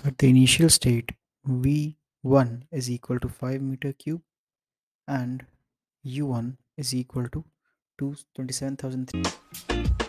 At the initial state, V1 is equal to 5 meter cube and U1 is equal to 227,000.